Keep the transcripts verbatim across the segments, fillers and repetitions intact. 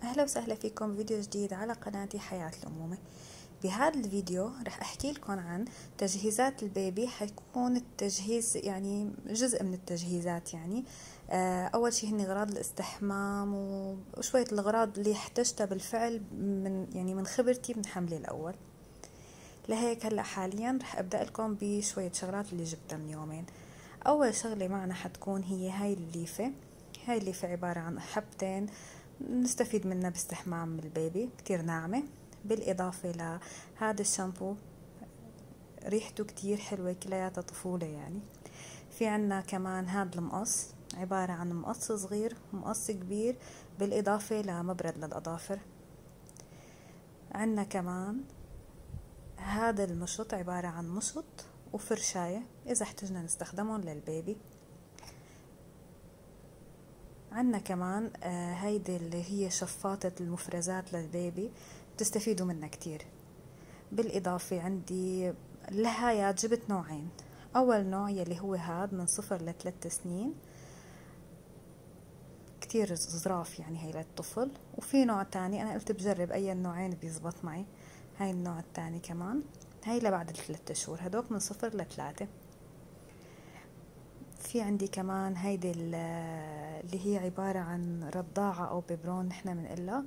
أهلا وسهلا فيكم فيديو جديد على قناتي حياة الأمومة. بهذا الفيديو رح أحكي لكم عن تجهيزات البيبي. حيكون التجهيز يعني جزء من التجهيزات يعني آه، أول شي هن أغراض الاستحمام وشوية الأغراض اللي احتجتها بالفعل من يعني من خبرتي من حملي الأول. لهيك هلأ حاليا رح أبدأ لكم بشوية شغلات اللي جبتها من يومين. أول شغلة معنا حتكون هي هاي الليفة. هاي الليفة عبارة عن حبتين نستفيد منها باستحمام البيبي، كتير ناعمة. بالإضافة لهذا الشامبو ريحته كتير حلوة، كلياتها طفولة يعني. في عنا كمان هذا المقص، عبارة عن مقص صغير مقص كبير، بالإضافة لمبرد للأظافر. عنا كمان هذا المشط، عبارة عن مشط وفرشاية إذا احتجنا نستخدمهم للبيبي. عنا كمان آه هيدي اللي هي شفاطة المفرزات للبيبي، بتستفيدوا منها كتير. بالإضافة عندي لهايات جبت نوعين. أول نوع يلي هو هاد من صفر لثلاث سنين، كتير ظراف يعني هي للطفل. وفي نوع تاني أنا قلت بجرب أي النوعين بيزبط معي، هاي النوع التاني كمان. هاي لبعد الثلاث شهور، هدوك من صفر لثلاثة. في عندي كمان هيدي اللي هي عبارة عن رضاعة أو ببرون نحنا بنقلها.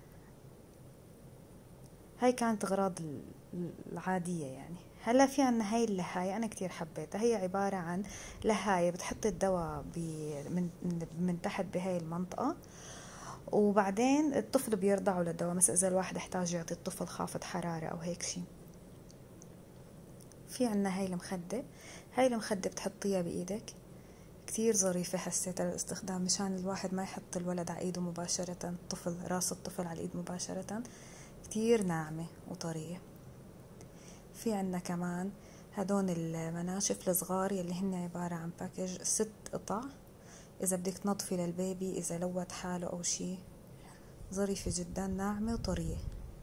هاي كانت أغراض العادية يعني. هلا في عنا هاي اللهاية، أنا كتير حبيتها. هي عبارة عن لهاية بتحط الدواء من, من تحت بهاي المنطقة، وبعدين الطفل بيرضعوا للدواء، مثلا إذا الواحد احتاج يعطي الطفل خافض حرارة أو هيك شي. في عنا هاي المخدة. هاي المخدة بتحطيها بإيدك، كتير ظريفة حسيتها للاستخدام، مشان الواحد ما يحط الولد على إيده مباشرة، الطفل راس الطفل على الإيد مباشرة. كتير ناعمة وطرية. في عنا كمان هدول المناشف الصغار يلي هن عبارة عن باكج ست قطع، إذا بدك تنظفي للبيبي إذا لوت حاله أو شي. ظريفة جدا، ناعمة وطرية.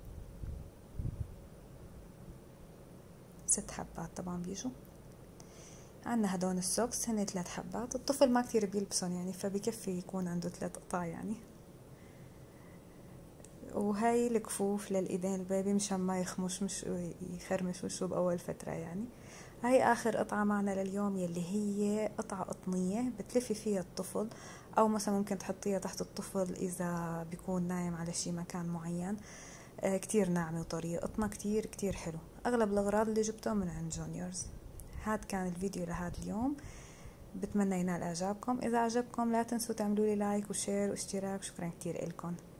ست حبات طبعا بيجوا. عنا هدول السوكس، هن ثلاث حبات. الطفل ما كتير بيلبسون يعني، فبكفي يكون عنده ثلاث قطع يعني. وهاي الكفوف للإيدين البيبي مشان ما يخمش مش يخرمش وشه بأول فترة يعني. هاي آخر قطعة معنا لليوم، يلي هي قطعة قطنية بتلفي فيها الطفل، أو مثلا ممكن تحطيها تحت الطفل إذا بيكون نايم على شي مكان معين. آه كتير ناعمة وطرية، قطنة كتير كتير حلو. أغلب الأغراض اللي جبتهم من عند جونيورز. هاد كان الفيديو لهذا اليوم، بتمنى ينال إعجابكم. إذا عجبكم لا تنسوا تعملوا لي لايك وشير واشتراك. شكرا كتير إلكم.